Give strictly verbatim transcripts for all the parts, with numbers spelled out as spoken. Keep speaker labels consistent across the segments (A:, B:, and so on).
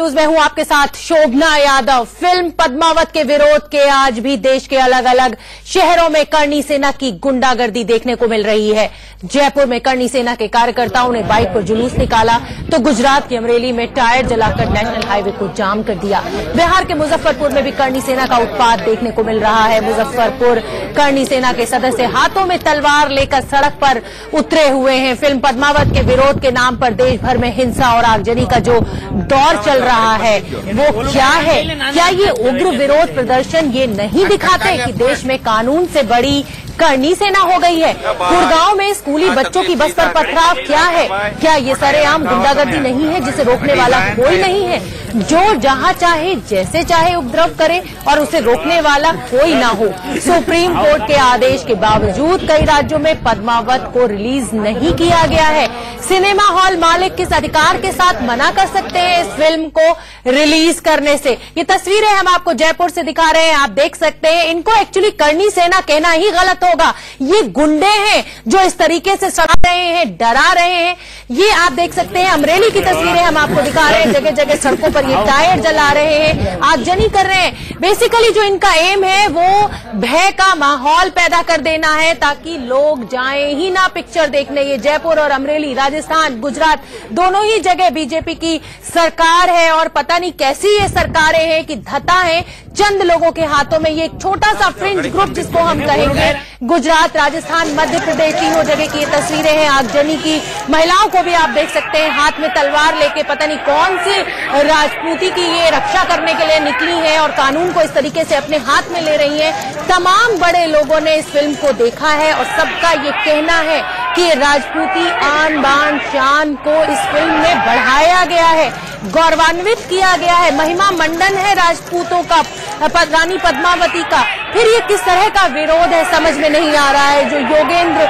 A: News में हूं आपके साथ शोभना यादव। फिल्म पद्मावत के विरोध के आज भी देश के अलग अलग शहरों में करणी सेना की गुंडागर्दी देखने को मिल रही है। जयपुर में करणी सेना के कार्यकर्ताओं ने बाइक पर जुलूस निकाला तो गुजरात के अमरेली में टायर जलाकर नेशनल हाईवे को जाम कर दिया। बिहार के मुजफ्फरपुर में भी करणी सेना का उत्पात देखने को मिल रहा है। मुजफ्फरपुर करणी सेना के सदस्य हाथों में तलवार लेकर सड़क पर उतरे हुए हैं। फिल्म पद्मावत के विरोध के नाम पर देश भर में हिंसा और आगजनी का जो दौर चल रहा है वो क्या है? क्या ये उग्र विरोध प्रदर्शन ये नहीं दिखाते कि देश में कानून से बड़ी करणी सेना हो गई है? गुड़गांव में स्कूली बच्चों की बस पर पथराव क्या है? क्या ये सरेआम गुंडागर्दी नहीं है जिसे रोकने वाला कोई नहीं है? जो जहां चाहे जैसे चाहे उपद्रव करे और उसे रोकने वाला कोई ना हो। सुप्रीम कोर्ट के आदेश के बावजूद कई राज्यों में पद्मावत को रिलीज नहीं किया गया है। सिनेमा हॉल मालिक किस अधिकार के साथ मना कर सकते हैं इस फिल्म को रिलीज करने से? ये तस्वीरें हम आपको जयपुर से दिखा रहे हैं, आप देख सकते हैं। इनको एक्चुअली करणी सेना कहना ही गलत होगा। ये गुंडे हैं जो इस तरीके से सड़ा रहे हैं, डरा रहे हैं। ये आप देख सकते हैं अमरेली की तस्वीरें हम आपको दिखा रहे हैं। जगह जगह सड़कों पर ये टायर जला रहे हैं, आगजनी कर रहे हैं। बेसिकली जो इनका एम है वो भय का माहौल पैदा कर देना है ताकि लोग जाएं ही ना पिक्चर देखने। ये जयपुर और अमरेली, राजस्थान, गुजरात दोनों ही जगह बीजेपी की सरकार है और पता नहीं कैसी ये सरकारें हैं कि धता है चंद लोगों के हाथों में। ये एक छोटा सा फ्रिंज ग्रुप जिसको हम कहेंगे, गुजरात, राजस्थान, मध्य प्रदेश तीनों जगह की ये तस्वीरें हैं आगजनी की। महिलाओं को भी आप देख सकते हैं हाथ में तलवार लेके, पता नहीं कौन सी राजपूती की ये रक्षा करने के लिए निकली है और कानून को इस तरीके से अपने हाथ में ले रही है। तमाम बड़े लोगों ने इस फिल्म को देखा है और सबका ये कहना है कि राजपूती आन बान शान को इस फिल्म में बढ़ाया गया है, गौरवान्वित किया गया है। महिमा मंडन है राजपूतों का, रानी पद्मावती का। फिर ये किस तरह का विरोध है समझ में नहीं आ रहा है। जो योगेंद्र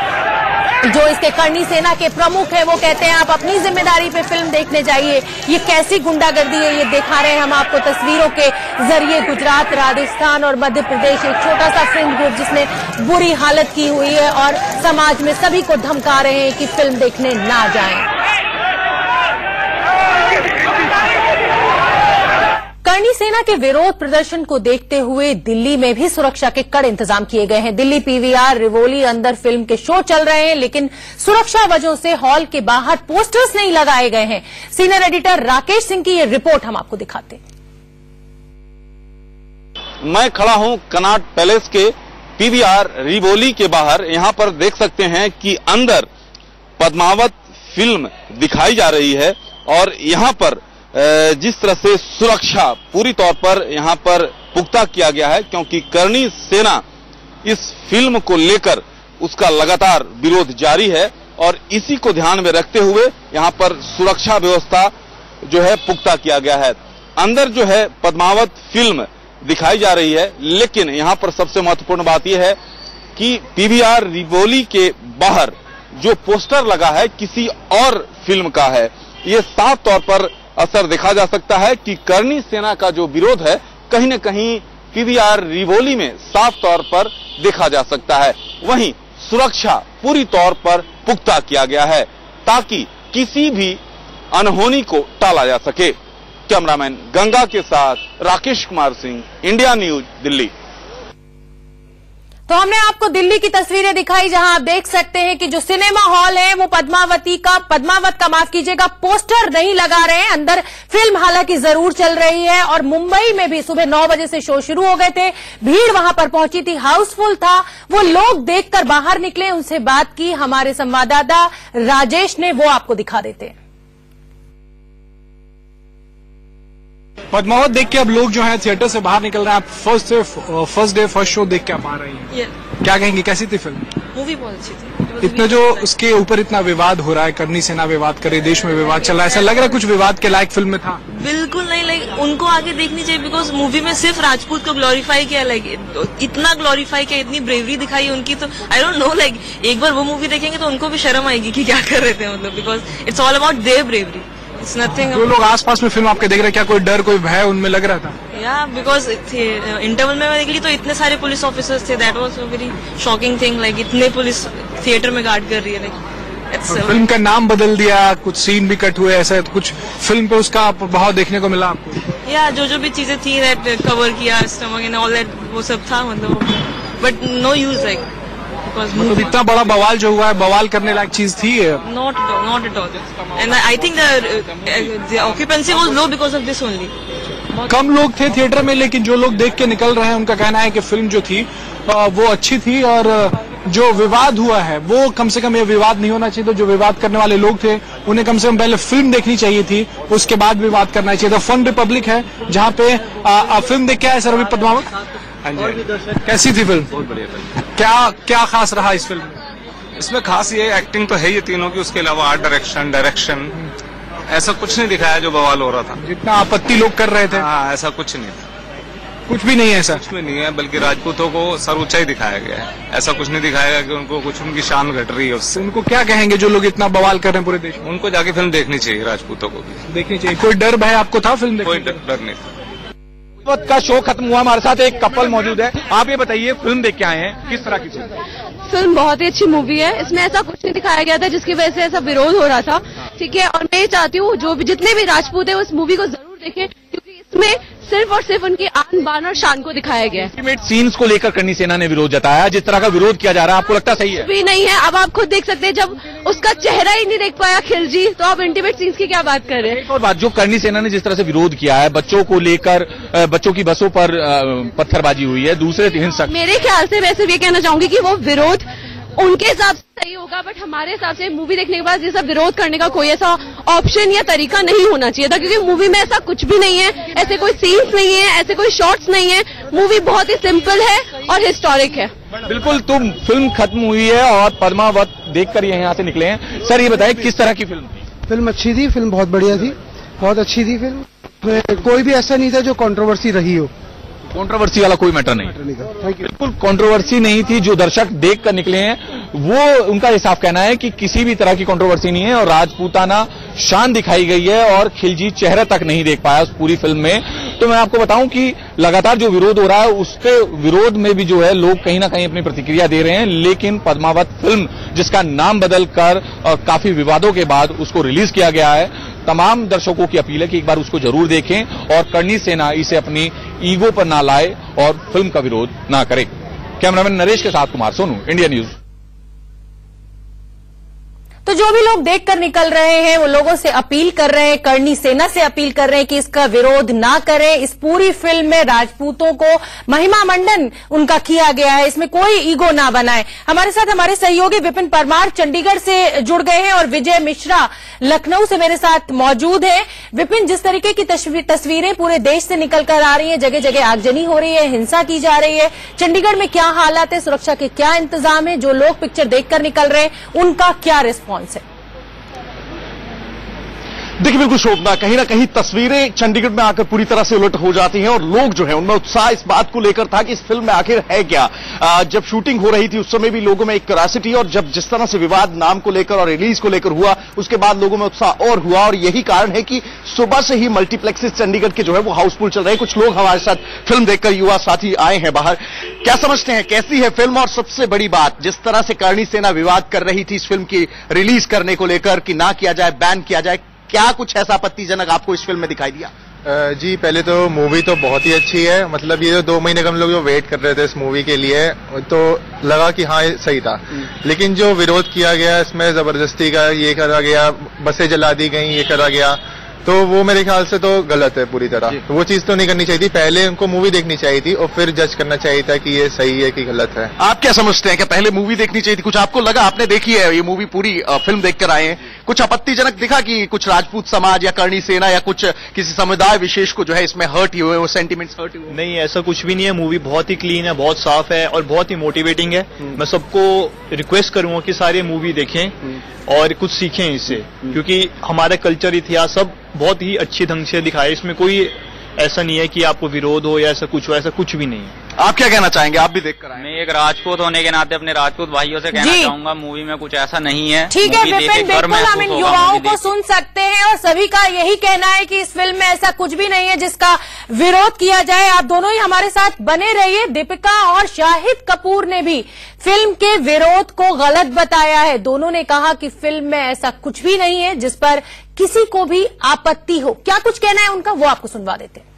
A: जो इसके करणी सेना के प्रमुख हैं वो कहते हैं आप अपनी जिम्मेदारी पे फिल्म देखने जाइए। ये कैसी गुंडागर्दी है ये दिखा रहे हैं हम आपको तस्वीरों के जरिए। गुजरात, राजस्थान और मध्य प्रदेश एक छोटा सा फ्रेंड ग्रुप जिसने बुरी हालत की हुई है और समाज में सभी को धमका रहे हैं कि फिल्म देखने ना जाएं। करणी सेना के विरोध प्रदर्शन को देखते हुए दिल्ली में भी सुरक्षा के कड़े इंतजाम किए गए हैं। दिल्ली पीवीआर रिवोली अंदर फिल्म के शो चल रहे हैं लेकिन सुरक्षा वजहों से हॉल के बाहर पोस्टर्स नहीं लगाए गए हैं। सीनियर एडिटर राकेश सिंह की ये रिपोर्ट हम आपको दिखाते हैं।
B: मैं खड़ा हूं कनॉट पैलेस के पीवीआर रिवोली के बाहर। यहां पर देख सकते हैं कि अंदर पद्मावत फिल्म दिखाई जा रही है और यहां पर जिस तरह से सुरक्षा पूरी तौर पर यहां पर पुख्ता किया गया है क्योंकि करणी सेना इस फिल्म को लेकर उसका लगातार विरोध जारी है और इसी को ध्यान में रखते हुए यहां पर सुरक्षा व्यवस्था जो है पुख्ता किया गया है। अंदर जो है पद्मावत फिल्म दिखाई जा रही है लेकिन यहां पर सबसे महत्वपूर्ण बात यह है कि पीवीआर रिवोली के बाहर जो पोस्टर लगा है किसी और फिल्म का है। ये साफ तौर पर असर देखा जा सकता है कि करणी सेना का जो विरोध है कहीं न कहीं पीवीआर रिवोली में साफ तौर पर देखा जा सकता है। वहीं सुरक्षा पूरी तौर पर पुख्ता किया गया है ताकि किसी भी अनहोनी को टाला जा सके। कैमरामैन गंगा के साथ राकेश कुमार सिंह, इंडिया न्यूज, दिल्ली।
A: तो हमने आपको दिल्ली की तस्वीरें दिखाई जहां आप देख सकते हैं कि जो सिनेमा हॉल है वो पद्मावती का पद्मावत का माफ कीजिएगा पोस्टर नहीं लगा रहे हैं। अंदर फिल्म हालांकि जरूर चल रही है और मुंबई में भी सुबह नौ बजे से शो शुरू हो गए थे। भीड़ वहां पर पहुंची थी, हाउसफुल था। वो लोग देखकर बाहर निकले, उनसे बात की हमारे संवाददाता राजेश ने, वो आपको दिखा देते हैं।
C: पद्मावत देख के अब लोग जो है थिएटर से बाहर निकल रहे हैं। आप first day first day first show देख के आप आ रही हैं, yeah. क्या कहेंगे, कैसी थी फिल्म?
D: मूवी बहुत अच्छी थी।
C: इतना जो उसके ऊपर इतना विवाद हो रहा है, करणी सेना विवाद करे, देश में विवाद चल रहा है, ऐसा लग रहा है कुछ विवाद के लायक फिल्म में था?
D: बिल्कुल नहीं, लाइक उनको आगे देखनी चाहिए बिकॉज मूवी में सिर्फ राजपूत को ग्लोरीफाई किया, लाइक इतना ग्लोरीफाई किया, इतनी ब्रेवरी दिखाई उनकी। तो आई डोंट नो, लाइक एक बार वो मूवी देखेंगे तो उनको भी शर्म आएगी कि क्या कर रहे थे, मतलब because it's all about their bravery. It's nothing.
C: जो लोग आसपास में फिल्म आपके देख रहे हैं, क्या कोई डर, कोई भय उनमें लग रहा था?
D: या बिकॉज इंटरवल में निकली तो इतने सारे पुलिस ऑफिसर्स थे, that was a very shocking thing. Like इतने पुलिस थिएटर में गार्ड कर रही है, लाइक
C: फिल्म का नाम बदल दिया, कुछ सीन भी कट हुए, ऐसा कुछ फिल्म पे उसका प्रभाव देखने को मिला आपको?
D: या जो जो भी चीजें थी दैट कवर किया, स्टमक एंड ऑल दैट, वो सब था मतलब, बट नो यूज लाइक
C: मतलब इतना बड़ा बवाल जो हुआ है, बवाल करने लायक चीज थी?
D: Not not at all, and I think the occupancy was low because of this only.
C: कम लोग थे थिएटर में, लेकिन जो लोग देख के निकल रहे हैं उनका कहना है कि फिल्म जो थी वो अच्छी थी, और जो विवाद हुआ है वो कम से कम ये विवाद नहीं होना चाहिए। तो जो विवाद करने वाले लोग थे उन्हें कम से कम पहले फिल्म देखनी चाहिए थी, उसके बाद विवाद करना चाहिए था। फन रिपब्लिक है जहाँ पे आ, आ, फिल्म देख के आए सर अभी पद्मावत, कैसी थी फिल्म?
E: बहुत बढ़िया फिल्म।
C: क्या क्या खास रहा इस फिल्म में?
E: इसमें खास ये एक्टिंग तो है ये तीनों की, उसके अलावा आर्ट डायरेक्शन डायरेक्शन ऐसा कुछ नहीं दिखाया जो बवाल हो रहा था।
C: जितना आपत्ति लोग कर रहे थे,
E: हाँ ऐसा कुछ नहीं था,
C: कुछ भी नहीं है ऐसा।
E: कुछ भी नहीं है, बल्कि राजपूतों को सर ऊंचा ही दिखाया गया है। ऐसा कुछ नहीं दिखाया गया कि उनको कुछ उनकी शान घट रही है उससे।
C: उनको क्या कहेंगे जो लोग इतना बवाल कर रहे हैं पूरे देश में?
E: उनको जाके फिल्म देखनी चाहिए, राजपूतों को भी
C: देखनी चाहिए। कोई डर भय आपको था फिल्म देखने?
E: कोई डर नहीं था।
F: का शो खत्म हुआ, हमारे साथ एक कपल मौजूद है। आप ये बताइए, फिल्म देख के आए हैं, किस तरह की फिल्म?
G: फिल्म बहुत ही अच्छी मूवी है। इसमें ऐसा कुछ नहीं दिखाया गया था जिसकी वजह से ऐसा विरोध हो रहा था, ठीक है। और मैं ये चाहती हूँ जो भी जितने भी राजपूत है उस मूवी को जरूर देखें, क्योंकि इसमें सिर्फ और सिर्फ उनकी आन बान और शान को दिखाया गया है।
F: अल्टीमेट सीन्स को लेकर करणी सेना ने विरोध जताया। जिस तरह का विरोध किया जा रहा है, आपको लगता सही है?
G: भी नहीं है। अब आप खुद देख सकते हैं, जब उसका चेहरा ही नहीं देख पाया खिलजी, तो आप इंटीमेट सीन्स की क्या बात कर रहे हैं?
F: और बात, जो करणी सेना ने जिस तरह से विरोध किया है, बच्चों को लेकर, बच्चों की बसों पर पत्थरबाजी हुई है, दूसरे हिंसक,
G: मेरे ख्याल से मैं सिर्फ ये कहना चाहूंगी कि वो विरोध उनके हिसाब से सही होगा, बट हमारे हिसाब से मूवी देखने के बाद ये सब विरोध करने का कोई ऐसा ऑप्शन या तरीका नहीं होना चाहिए था, क्योंकि मूवी में ऐसा कुछ भी नहीं है, ऐसे कोई सीन्स नहीं है, ऐसे कोई शॉट्स नहीं है। मूवी बहुत ही सिंपल है और हिस्टोरिक है।
F: बिल्कुल। तुम फिल्म खत्म हुई है और पद्मावत देखकर ये यहाँ से निकले हैं। सर ये बताएं, किस तरह की फिल्म थी?
H: फिल्म अच्छी थी, फिल्म बहुत बढ़िया थी, बहुत अच्छी थी फिल्म। कोई भी ऐसा नहीं था जो कंट्रोवर्सी रही हो।
F: कंट्रोवर्सी वाला कोई मैटर नहीं, बिल्कुल कंट्रोवर्सी नहीं थी। जो दर्शक देख कर निकले हैं वो, उनका ये साफ कहना है कि किसी भी तरह की कंट्रोवर्सी नहीं है और राजपूताना शान दिखाई गई है और खिलजी चेहरा तक नहीं देख पाया उस पूरी फिल्म में। तो मैं आपको बताऊं कि लगातार जो विरोध हो रहा है, उसके विरोध में भी जो है लोग कहीं ना कहीं अपनी प्रतिक्रिया दे रहे हैं। लेकिन पद्मावत फिल्म, जिसका नाम बदल कर काफी विवादों के बाद उसको रिलीज किया गया है, तमाम दर्शकों की अपील है कि एक बार उसको जरूर देखें और करणी सेना इसे अपनी ईगो पर ना लाए और फिल्म का विरोध ना करे। कैमरामैन नरेश के साथ कुमार सोनू, इंडिया न्यूज।
A: तो जो भी लोग देखकर निकल रहे हैं वो लोगों से अपील कर रहे हैं, करणी सेना से अपील कर रहे हैं कि इसका विरोध ना करें। इस पूरी फिल्म में राजपूतों को महिमा मंडन उनका किया गया है, इसमें कोई ईगो ना बनाए। हमारे साथ हमारे सहयोगी विपिन परमार चंडीगढ़ से जुड़ गए हैं और विजय मिश्रा लखनऊ से मेरे साथ मौजूद है। विपिन, जिस तरीके की तस्वीरें पूरे देश से निकलकर आ रही है, जगह जगह आगजनी हो रही है, हिंसा की जा रही है, चंडीगढ़ में क्या हालात है, सुरक्षा के क्या इंतजाम है, जो लोग पिक्चर देखकर निकल रहे हैं उनका क्या रिस्पॉन्स है?
I: देखिए बिल्कुल शोभना, कहीं ना कहीं तस्वीरें चंडीगढ़ में आकर पूरी तरह से उलट हो जाती हैं और लोग जो हैं उनमें उत्साह इस बात को लेकर था कि इस फिल्म में आखिर है क्या। आ, जब शूटिंग हो रही थी उस समय भी लोगों में एक क्यूरियोसिटी, और जब जिस तरह से विवाद नाम को लेकर और रिलीज को लेकर हुआ, उसके बाद लोगों में उत्साह और हुआ। और यही कारण है कि सुबह से ही मल्टीप्लेक्सेस चंडीगढ़ के जो है वो हाउसफुल चल रहे हैं। कुछ लोग हमारे साथ फिल्म देखकर, युवा साथी आए हैं बाहर। क्या समझते हैं, कैसी है फिल्म? और सबसे बड़ी बात, जिस तरह से करणी सेना विवाद कर रही थी इस फिल्म की रिलीज करने को लेकर कि ना किया जाए, बैन किया जाए, क्या कुछ ऐसा आपत्तिजनक आपको इस फिल्म में दिखाई दिया?
J: जी पहले तो मूवी तो बहुत ही अच्छी है। मतलब ये जो दो महीने का हम लोग जो वेट कर रहे थे इस मूवी के लिए, तो लगा कि हाँ ये सही था। लेकिन जो विरोध किया गया इसमें जबरदस्ती का ये करा गया, बसें जला दी गई, ये करा गया, तो वो मेरे ख्याल से तो गलत है पूरी तरह। वो चीज तो नहीं करनी चाहिए थी। पहले उनको मूवी देखनी चाहिए थी और फिर जज करना चाहिए था कि ये सही है कि गलत है।
I: आप क्या समझते हैं कि पहले मूवी देखनी चाहिए थी? कुछ आपको लगा, आपने देखी है ये मूवी पूरी, फिल्म देखकर आए हैं, कुछ आपत्तिजनक दिखा कि कुछ राजपूत समाज या करणी सेना या कुछ किसी समुदाय विशेष को जो है इसमें हर्ट हुए, वो सेंटिमेंट्स हर्ट हुए?
K: नहीं, ऐसा कुछ भी नहीं है। मूवी बहुत ही क्लीन है, बहुत साफ है और बहुत ही मोटिवेटिंग है। मैं सबको रिक्वेस्ट करूंगा कि सारे मूवी देखें और कुछ सीखें इससे, क्योंकि हमारा कल्चर, इतिहास सब बहुत ही अच्छे ढंग से दिखाया है। इसमें कोई ऐसा नहीं है कि आपको विरोध हो या ऐसा कुछ हो, ऐसा कुछ भी नहीं है।
I: आप क्या कहना चाहेंगे? आप भी देखकर आए।
L: मैं एक राजपूत होने के नाते अपने राजपूत भाइयों से कहना चाहूंगा, मूवी में कुछ ऐसा नहीं है।
A: ठीक है विपिन, बिल्कुल हम इन युवाओं को सुन सकते हैं और सभी का यही कहना है कि इस फिल्म में ऐसा कुछ भी नहीं है जिसका विरोध किया जाए। आप दोनों ही हमारे साथ बने रहिए। दीपिका और शाहिद कपूर ने भी फिल्म के विरोध को गलत बताया है। दोनों ने कहा कि फिल्म में ऐसा कुछ भी नहीं है जिस पर किसी को भी आपत्ति हो। क्या कुछ कहना है उनका, वो आपको सुनवा देते हैं।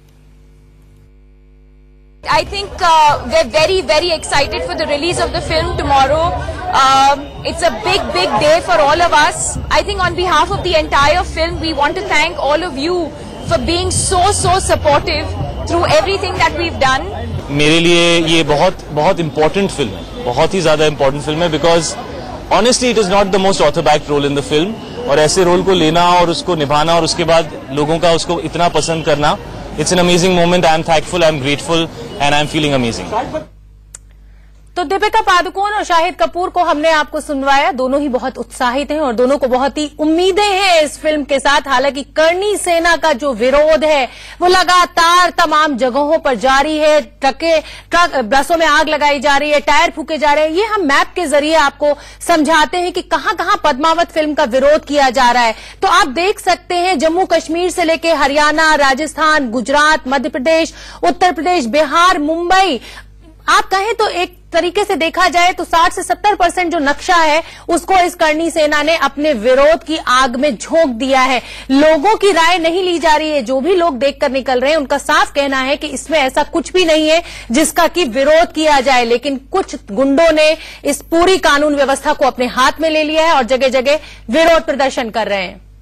M: I think uh, we're very, very excited for the release of the film tomorrow. Um, it's a big, big day for all of us. I think on behalf of the entire film, we want to thank all of you for being so, so supportive through everything that we've done.
N: मेरे लिए ये बहुत बहुत important film है, बहुत ही ज्यादा important film है, because honestly it is not the most author backed role in the film, और ऐसे रोल को लेना और उसको निभाना और उसके बाद लोगों का उसको इतना पसंद करना, it's an amazing moment. I'm thankful, I'm grateful, and I'm feeling amazing.
A: तो दीपिका पादुकोण और शाहिद कपूर को हमने आपको सुनवाया। दोनों ही बहुत उत्साहित हैं और दोनों को बहुत ही उम्मीदें हैं इस फिल्म के साथ। हालांकि करणी सेना का जो विरोध है वो लगातार तमाम जगहों पर जारी है। ट्रके ट्रक बसों में आग लगाई जा रही है, टायर फूके जा रहे हैं। ये हम मैप के जरिए आपको समझाते हैं कि कहां कहां पद्मावत फिल्म का विरोध किया जा रहा है। तो आप देख सकते हैं जम्मू कश्मीर से लेकर हरियाणा, राजस्थान, गुजरात, मध्य प्रदेश, उत्तर प्रदेश, बिहार, मुंबई, आप कहें तो एक तरीके से देखा जाए तो साठ से सत्तर परसेंट जो नक्शा है उसको इस करणी सेना ने अपने विरोध की आग में झोंक दिया है। लोगों की राय नहीं ली जा रही है। जो भी लोग देखकर निकल रहे हैं उनका साफ कहना है कि इसमें ऐसा कुछ भी नहीं है जिसका कि विरोध किया जाए, लेकिन कुछ गुंडों ने इस पूरी कानून व्यवस्था को अपने हाथ में ले लिया है और जगह जगह विरोध प्रदर्शन कर रहे हैं।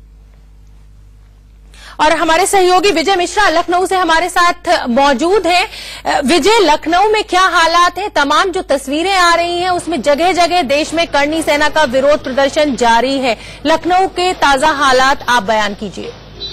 A: और हमारे सहयोगी विजय मिश्रा लखनऊ से हमारे साथ मौजूद हैं। विजय, लखनऊ में क्या हालात हैं? तमाम जो तस्वीरें आ रही हैं उसमें जगह जगह देश में करणी सेना का विरोध प्रदर्शन जारी है। लखनऊ के ताजा हालात आप बयान कीजिए।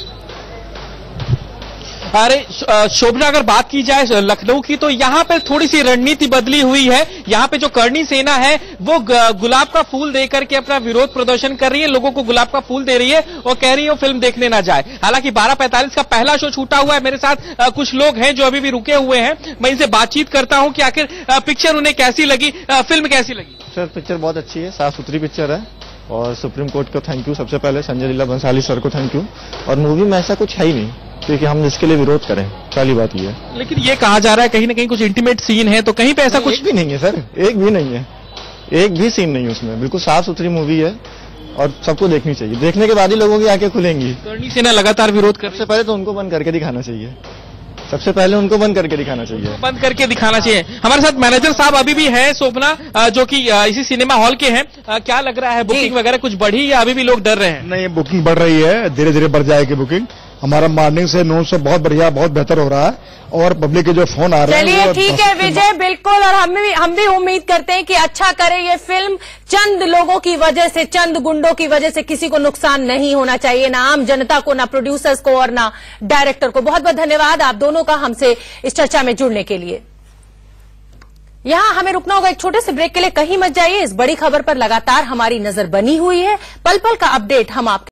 O: अरे शोभना, अगर बात की जाए लखनऊ की तो यहाँ पे थोड़ी सी रणनीति बदली हुई है। यहाँ पे जो करणी सेना है वो गुलाब का फूल देकर के अपना विरोध प्रदर्शन कर रही है, लोगों को गुलाब का फूल दे रही है और कह रही है वो फिल्म देखने ना जाए। हालांकि बारह पैंतालीस का पहला शो छूटा हुआ है। मेरे साथ कुछ लोग हैं जो अभी भी रुके हुए हैं। मैं इनसे बातचीत करता हूँ कि आखिर पिक्चर उन्हें कैसी लगी, फिल्म कैसी लगी।
P: सर पिक्चर बहुत अच्छी है, साफ सुथरी पिक्चर है और सुप्रीम कोर्ट को थैंक यू, सबसे पहले संजय लीला बंसाली सर को थैंक यू। और मूवी में ऐसा कुछ है ही नहीं क्योंकि हम इसके लिए विरोध करें, पहली बात ये है।
O: लेकिन ये कहा जा रहा है कहीं ना कहीं कुछ इंटीमेट सीन है, तो कहीं पे ऐसा कुछ
P: भी नहीं है सर, एक भी नहीं है, एक भी सीन नहीं है उसमें। बिल्कुल साफ सुथरी मूवी है और सबको देखनी चाहिए। देखने के बाद ही लोगों की आंखें खुलेंगी।
O: करणी सेना लगातार विरोध कर,
P: सबसे पहले तो उनको बंद करके दिखाना चाहिए, सबसे पहले उनको बंद करके दिखाना चाहिए,
O: बंद करके दिखाना चाहिए। हमारे साथ मैनेजर साहब अभी भी हैं, शोभना, जो कि इसी सिनेमा हॉल के हैं। क्या लग रहा है, बुकिंग वगैरह कुछ बढ़ी या अभी भी लोग डर रहे हैं?
Q: नहीं, बुकिंग बढ़ रही है, धीरे धीरे बढ़ जाएगी बुकिंग। हमारा मॉर्निंग से नोन से बहुत बढ़िया, बहुत बेहतर हो रहा है और पब्लिक के जो फोन आ रहे हैं।
A: चलिए ठीक है विजय, बिल्कुल। और हम भी हम भी उम्मीद करते हैं कि अच्छा करे ये फिल्म। चंद लोगों की वजह से, चंद गुंडों की वजह से किसी को नुकसान नहीं होना चाहिए, ना आम जनता को, ना प्रोड्यूसर्स को और ना डायरेक्टर को। बहुत बहुत धन्यवाद आप दोनों का हमसे इस चर्चा में जुड़ने के लिए। यहां हमें रुकना होगा एक छोटे से ब्रेक के लिए, कहीं मत जाइए। इस बड़ी खबर पर लगातार हमारी नजर बनी हुई है, पल पल का अपडेट हम आपके